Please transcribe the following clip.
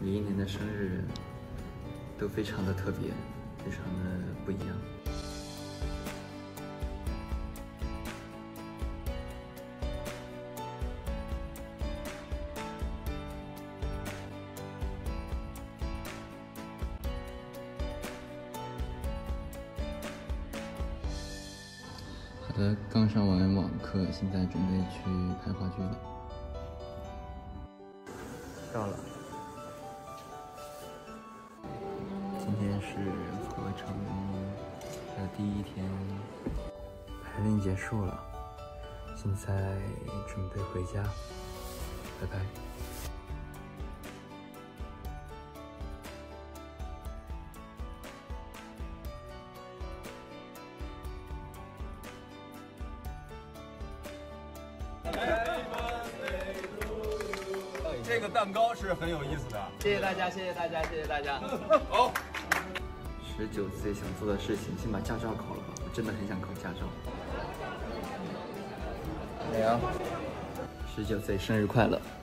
每一年的生日都非常的特别，非常的不一样。好的，刚上完网课，现在准备去看话剧了。到了，今天是合成的第一天，排练结束了，现在准备回家，拜拜。 这个蛋糕是很有意思的， 谢谢大家，谢谢大家，谢谢大家。 好 ，19岁想做的事情，先把驾照考了吧，我真的很想考驾照。 没有。 19岁生日快乐！